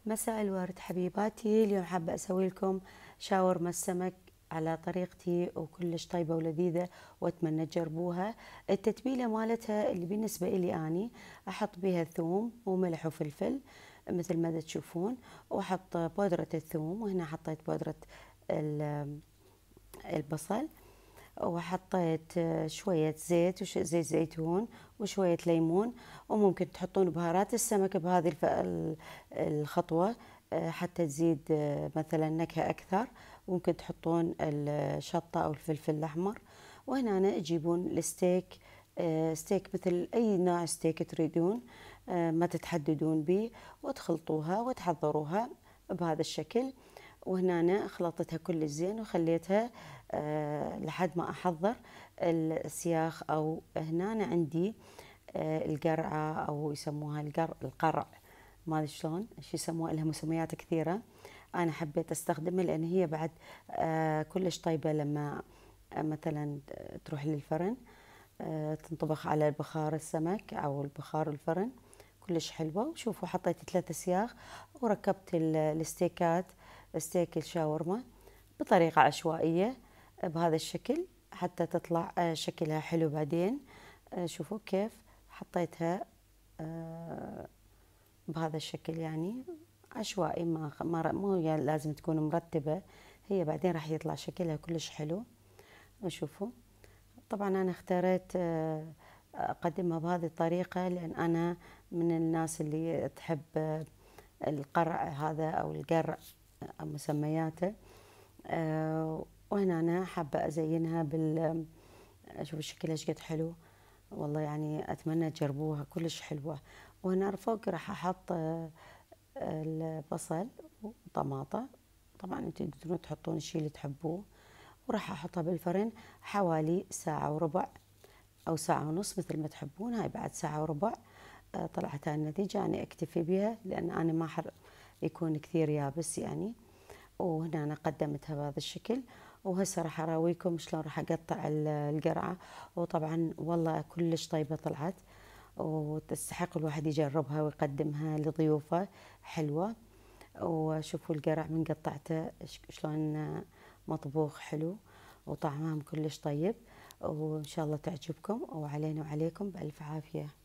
مساء الورد حبيباتي. اليوم حابة أسوي لكم شاورما السمك على طريقتي وكلش طيبة ولذيذة، وأتمنى تجربوها. التتبيلة مالتها اللي بالنسبة إلي أني أحط بيها ثوم وملح وفلفل مثل ما تشوفون، وأحط بودرة الثوم، وهنا حطيت بودرة البصل، وحطيت شوية زيت زيت زيتون وشوية ليمون. وممكن تحطون بهارات السمك بهذه الخطوة حتى تزيد مثلا نكهة أكثر. ممكن تحطون الشطة أو الفلفل الأحمر. وهنا تجيبون الستيك، ستيك مثل أي نوع ستيك تريدون، ما تتحددون به، وتخلطوها وتحضروها بهذا الشكل. وهنا خلطتها كل زين وخليتها لحد ما أحضر السياخ، أو هنا عندي القرعة أو يسموها القرع، ما أدري شلون شو يسموها، لها مسميات كثيرة. أنا حبيت أستخدمها لأن هي بعد كلش طيبة لما مثلا تروح للفرن، تنطبخ على البخار السمك أو البخار الفرن، كلش حلوة. وشوفوا حطيت 3 سياخ وركبت الستيكات، ستيك الشاورما بطريقة عشوائية بهذا الشكل حتى تطلع شكلها حلو. بعدين شوفوا كيف حطيتها بهذا الشكل، يعني عشوائي، مو يعني لازم تكون مرتبة، هي بعدين راح يطلع شكلها كلش حلو. شوفوا طبعا أنا اختاريت أقدمها بهذه الطريقة لأن أنا من الناس اللي تحب القرع هذا أو القرع مسمياته. وهنا أنا حابة أزينها شوفوا شكلها ايش قد حلو، والله يعني أتمنى تجربوها كلش حلوة. وهنا فوق راح أحط البصل وطماطة، طبعا انتم تقدرون تحطون الشيء اللي تحبوه. وراح أحطها بالفرن حوالي 1:15 ساعة أو 1:30 مثل ما تحبون. هاي بعد 1:15 طلعت هاي النتيجة، أنا أكتفي بها لأن أنا ما يكون كثير يابس يعني. وهنا أنا قدمتها بهذا الشكل. وهسه راح أراويكم شلون راح أقطع القرعة. وطبعا والله كلش طيبة طلعت، وتستحق الواحد يجربها ويقدمها لضيوفه، حلوة. وشوفوا القرع من قطعته شلون مطبوخ حلو، وطعمهم كلش طيب. وإن شاء الله تعجبكم، وعلينا وعليكم بألف عافية.